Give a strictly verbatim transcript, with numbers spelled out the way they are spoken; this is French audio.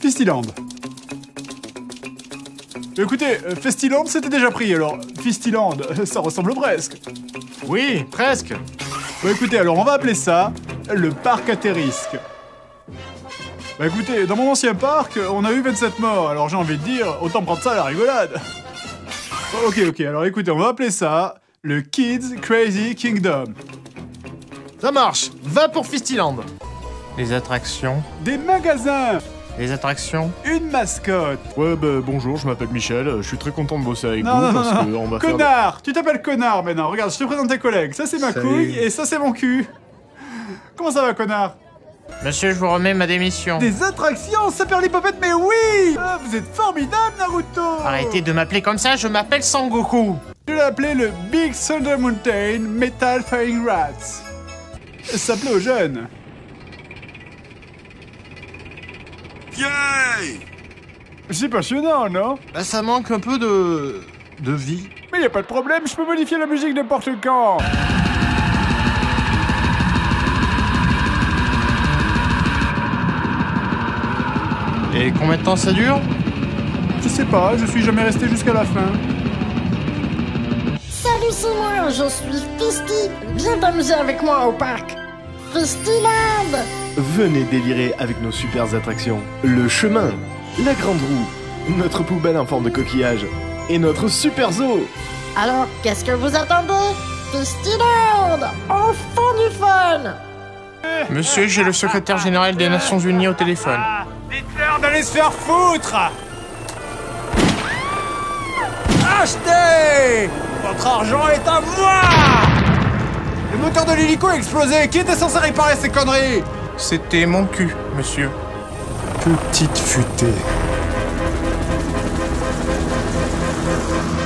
Fistiland. Écoutez, euh, Festiland c'était déjà pris, alors Fistiland, ça ressemble presque. Oui, presque. Bon écoutez, alors on va appeler ça le parc à tes risques. Bah écoutez, dans mon ancien parc, on a eu vingt-sept morts, alors j'ai envie de dire, autant prendre ça à la rigolade. Oh, ok, ok, alors écoutez, on va appeler ça le Kids Crazy Kingdom. Ça marche. Va pour Fistiland. Les attractions. Des magasins. Les attractions. Une mascotte. Ouais, bah bonjour, je m'appelle Michel, je suis très content de bosser avec Non, vous non, parce non, que non. on va faire... Connard. Tu t'appelles Connard maintenant, regarde, je te présente tes collègues. Ça c'est ma Salut. couille et ça c'est mon cul. Comment ça va, connard? Monsieur, je vous remets ma démission. Des attractions, ça perd l'hypopète, mais oui. Ah, vous êtes formidable, Naruto. Arrêtez de m'appeler comme ça, je m'appelle Sangoku. Je l'ai appelé le Big Thunder Mountain Metal Firing Rats. Ça plaît aux jeunes. Yay! C'est passionnant, non? Bah, ça manque un peu de... de vie. Mais y a pas de problème, je peux modifier la musique n'importe quand. Et combien de temps ça dure? Je sais pas, je suis jamais resté jusqu'à la fin. Salut, c'est moi, je suis Fisty. Viens t'amuser avec moi au parc. Fistyland. Venez délirer avec nos super attractions. Le chemin, la grande roue, notre poubelle en forme de coquillage et notre super zoo. Alors, qu'est-ce que vous attendez? Fistyland. Enfin du fun. Monsieur, j'ai le secrétaire général des Nations Unies au téléphone. Dites-leur d'aller se faire foutre. Achetez. Votre argent est à moi. Le moteur de l'hélico a explosé. Qui était censé réparer ces conneries? C'était mon cul, monsieur. Petite futée.